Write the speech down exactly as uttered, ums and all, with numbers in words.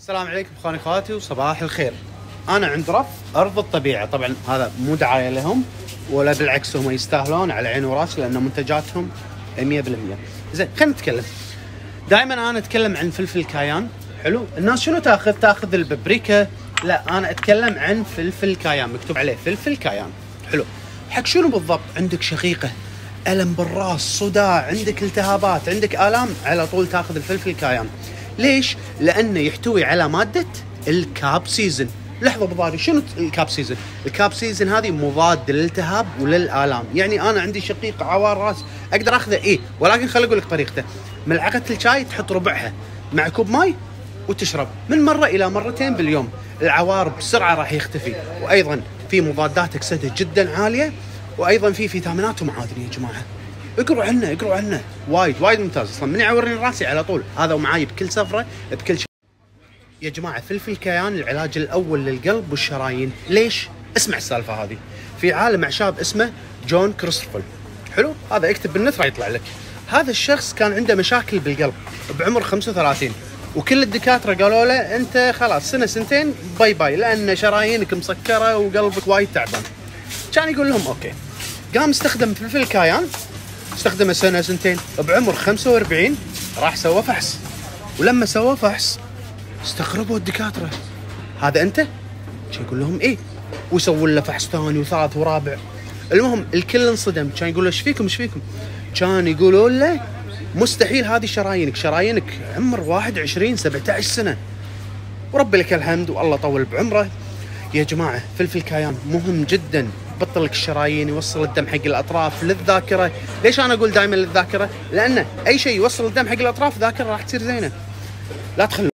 السلام عليكم اخواني اخواتي وصباح الخير. انا عند رف ارض الطبيعه، طبعا هذا مو دعايه لهم ولا بالعكس، هم يستاهلون على عيني وراسي لان منتجاتهم مية بالمية. زين خلينا نتكلم. دائما انا اتكلم عن فلفل كايان. حلو، الناس شنو تاخذ؟ تاخذ البابريكا. لا، انا اتكلم عن فلفل كايان، مكتوب عليه فلفل كايان. حلو، حق شنو بالضبط؟ عندك شقيقه، الم بالراس، صداع، عندك التهابات، عندك الام، على طول تاخذ الفلفل كايان. ليش؟ لانه يحتوي على ماده الكابسيزن. لحظه بضاري، شنو الكابسيزن؟ الكابسيزن هذه مضاد للالتهاب وللالام. يعني انا عندي شقيق عوار راس اقدر اخذه ايه، ولكن خليني اقول لك طريقته. ملعقه الشاي تحط ربعها مع كوب ماي وتشرب من مره الى مرتين باليوم، العوار بسرعه راح يختفي. وايضا في مضادات اكسده جدا عاليه، وايضا في فيتامينات ومعادن. يا جماعه اقروا عنه، اقروا عنه، وايد وايد ممتاز. اصلا من يعورني راسي على طول هذا ومعاي بكل سفره بكل شيء. يا جماعه فلفل كيان العلاج الاول للقلب والشرايين. ليش؟ اسمع السالفه هذه. في عالم اعشاب اسمه جون كريستوفل. حلو، هذا اكتب بالنت راح يطلع لك. هذا الشخص كان عنده مشاكل بالقلب بعمر خمسة وثلاثين، وكل الدكاتره قالوا له انت خلاص سنه سنتين باي باي، لان شرايينك مسكره وقلبك وايد تعبان. كان يقول لهم اوكي. قام استخدم فلفل كايان، استخدمه سنه سنتين، بعمر خمسة وأربعين راح سوى فحص. ولما سوى فحص استغربوا الدكاتره، هذا انت؟ كان يقول لهم ايه، ويسوون له فحص ثاني وثالث ورابع. المهم الكل انصدم، كان يقول له ايش فيكم ايش فيكم؟ كان يقولون له مستحيل، هذه شرايينك شرايينك عمر واحد وعشرين سبعة عشر سنه، ورب لك الحمد والله طول بعمره. يا جماعه فلفل كايان مهم جدا، يبطل لك الشرايين، يوصل الدم حق الاطراف للذاكره. ليش انا اقول دائما للذاكره؟ لان اي شيء يوصل الدم حق الاطراف ذاكره راح تصير زينه. لا تخلوا